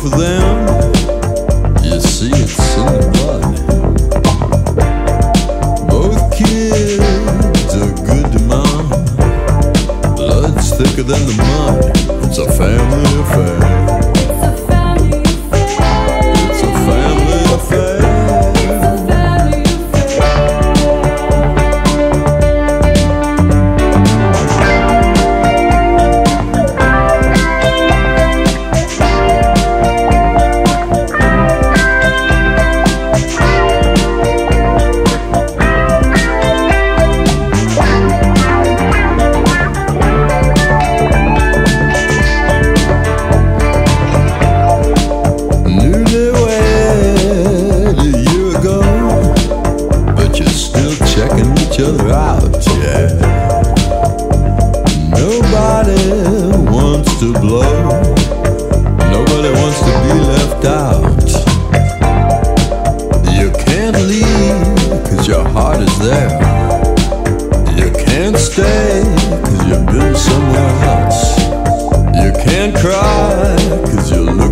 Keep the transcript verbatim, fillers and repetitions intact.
both of them. You see, it's in the blood. Both kids are good to mom. Blood's thicker than the mud. It's a family affair. It's a family affair. Checking each other out, yeah. Nobody wants to blow. Nobody wants to be left out. You can't leave cause your heart is there. You can't stay cause you've been somewhere else. You can't cry cause you look